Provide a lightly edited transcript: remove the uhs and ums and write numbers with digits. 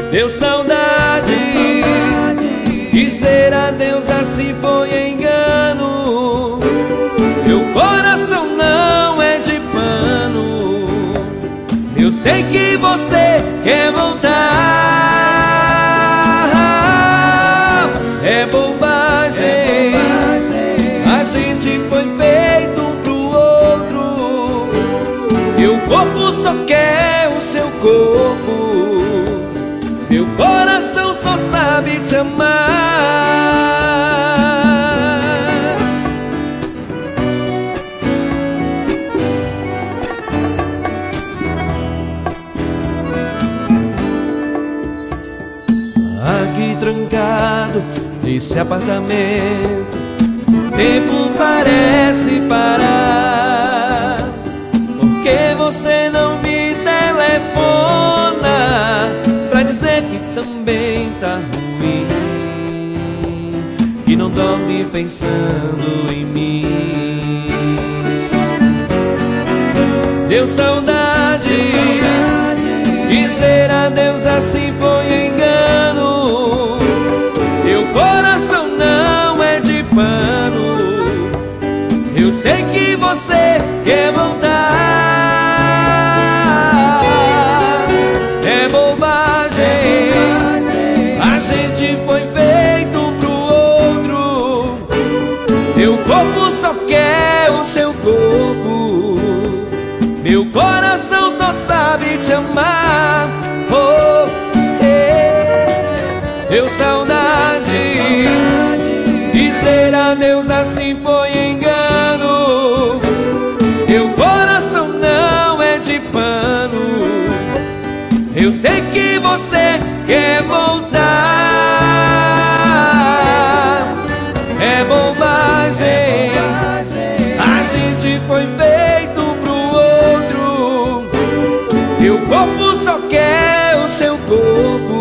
Deu saudade, dizer adeus assim foi engano. Meu coração não é de pano. Eu sei que você quer voltar. É bobagem, a gente foi feito um pro outro. Meu corpo só quer o seu corpo. Meu coração só sabe te amar. Aqui trancado nesse apartamento, o tempo parece parar. Por que você não me telefona pra dizer que também tá ruim, que não dorme pensando em mim? Deu saudade, dizer adeus assim foi engano. Meu coração não é de pano. Eu sei que você quer voltar. É bobagem, a gente foi feito um pro outro. Meu corpo só quer o seu corpo. Meu coração só sabe te amar. Oh, deu saudade, dizer adeus assim foi engano. Meu coração não é de pano. Eu sei que você quer voltar. É bobagem, a gente foi feito pro outro. Meu corpo só quer o seu corpo.